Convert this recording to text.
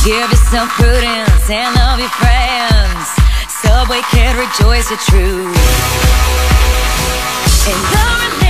Give yourself prudence and love your friends. Subway can rejoice the truth. And